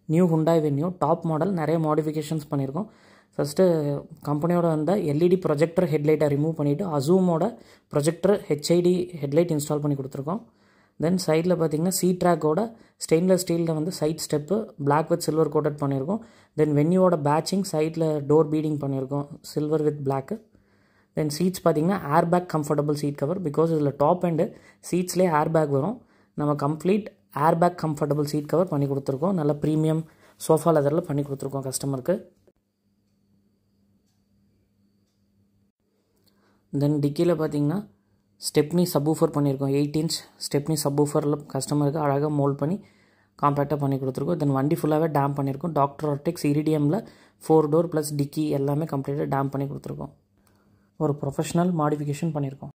New Hyundai Venue top model நிறைய modifications பண்ணியிருக்கோம். First கம்பெனியோட வந்த எல்இடி ப்ரொஜெக்டர் ஹெட்லைட்டை ரிமூவ் பண்ணிவிட்டு அசூமோட ப்ரொஜெக்டர் ஹெச்ஐடி ஹெட்லைட் இன்ஸ்டால் பண்ணி கொடுத்துருக்கோம். தென் சைடில் பார்த்தீங்கன்னா Ctrackோட ஸ்டெயின்லெஸ் ஸ்டீலில் வந்து side step black with silver coated பண்ணியிருக்கோம். தென் வென்யூவோட பேட்சிங் சைடில் டோர் பீடிங் பண்ணியிருக்கோம் silver with black. Then seats பார்த்தீங்கன்னா air bag comfortable seat cover. Because இதில் டாப் அண்டு சீட்ஸ்லேயே ஏர் பேக் வரும். நம்ம complete air bag comfortable seat cover பண்ணி கொடுத்துருக்கோம். நல்ல ப்ரீமியம் சோஃபா லெதரில் பண்ணி கொடுத்துருக்கோம் கஸ்டமருக்கு. தென் டிக்கியில் பார்த்தீங்கன்னா ஸ்டெப்னி சப்வூஃபர் பண்ணியிருக்கோம். 8 inch ஸ்டெப்னி சப்வூஃபரில் கஸ்டமருக்கு அழகாக மோல்ட் பண்ணி காம்பேக்டாக பண்ணி கொடுத்துருக்கோம். தென் வண்டி ஃபுல்லாகவே டேம் பண்ணியிருக்கோம். டாக்டர் ஆர்டெக்ஸ் இரிடியமில் 4 door ப்ளஸ் டிக்கி எல்லாமே கம்ப்ளீட்டாக டேம் பண்ணி கொடுத்துருக்கோம். ஒரு ப்ரொஃபஷ்னல் மாடிஃபிகேஷன் பண்ணியிருக்கோம்.